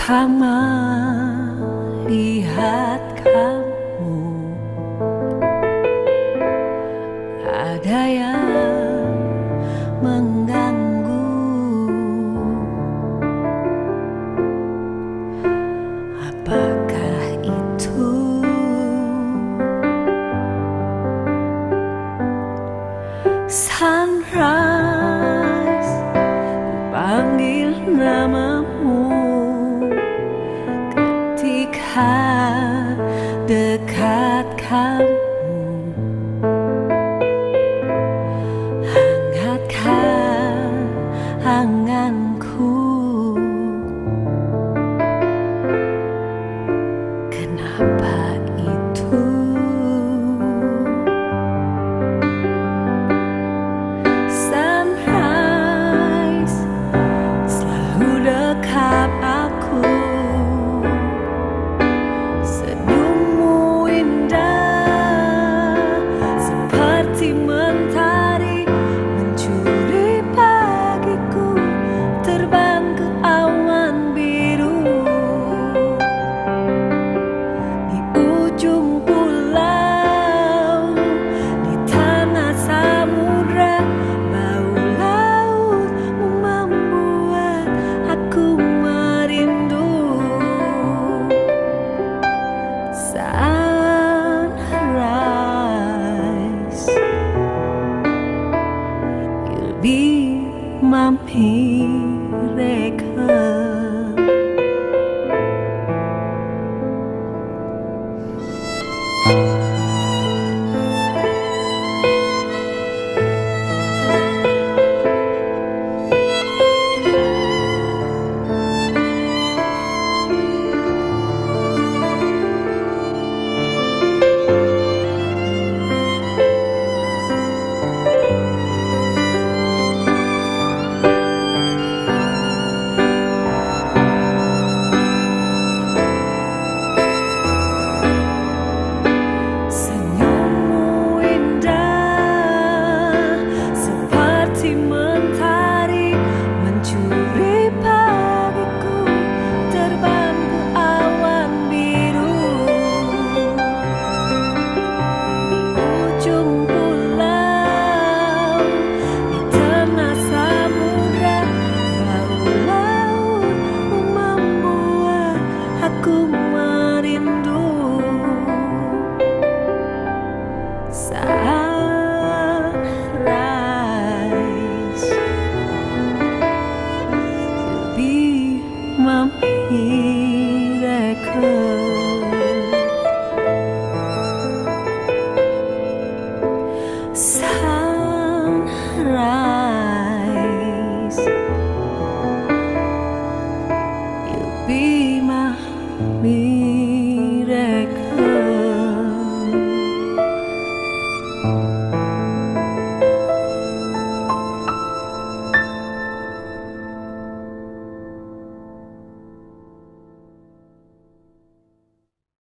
pertama lihat kamu, ada yang mengganggu. Apakah itu sunrise? Ku panggil namamu ketika dekat kamu, hangatkan anganku. Kenapa itu sunrise selalu dekat aku? Senyummu indah seperti mentari mencuri pagiku, terbang ke awan biru. Di ujung pulau, di tanah samudra, bau lautmu membuat aku merindu. Sunrise, you'll be my miracle. Aku merindu saat